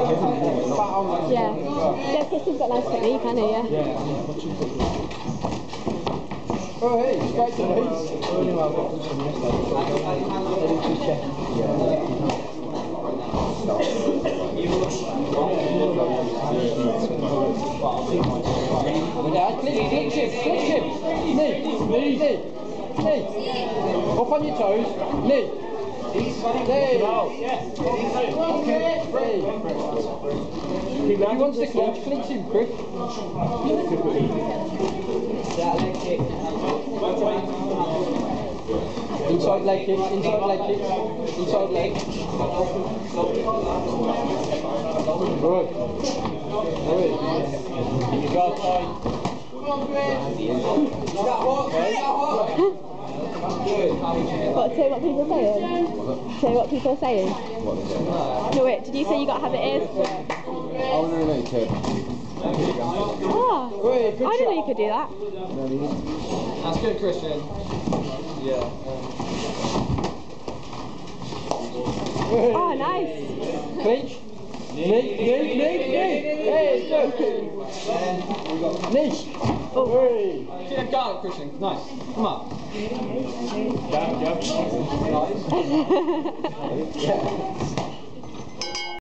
Yeah. Yeah, Kristen's got nice technique, hasn't he? Yeah. Oh, hey, straight to the heat. Click him. Knee. Up on your toes. Knee. There. If he wants to clinch him quick. Inside leg kicks. Inside leg. Good. You got time. What, say what people are saying? Say what people are saying? No, wait, did you say you got to have it in? I want to make it. Oh, I didn't know you could do that. That's good, Christian. Yeah. Oh, nice. Clinch. Knee. Hey, good. Knee. Oh. Hey. See that garlic, Christian. Nice. Come on. Jab. Nice.